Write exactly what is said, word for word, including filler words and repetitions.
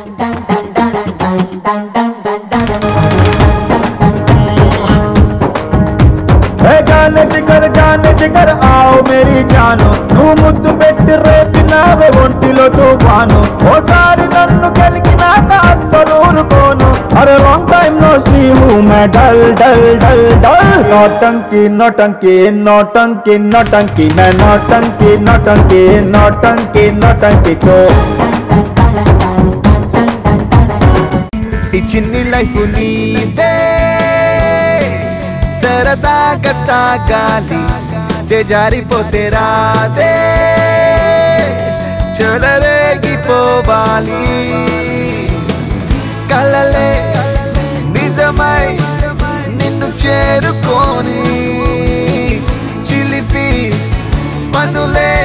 जाने जिगर जाने जिगर आओ मेरी जानो नू मुद्दु पेट्टी రేపినావే ఒంటిలో తుఫాను ఓసారి నన్ను గెలికినాక అస్సలు ఊరుకోను అరే లాంగ్ టైం నో సీ హూ मैं डल डल डल डल नौटंकी नौटंकी नौटंकी नौटंकी मैं नौटंकी नौटंकी नौटंकी नौटंकी को ఈ చిన్ని లైఫ్ నీదే సరదాగా సాగాలి చేజారిపోతే రాదే చెలరేగిపోవాలి కలలే నిజమై నిన్ను చేరుకొని చిలిపి పనులే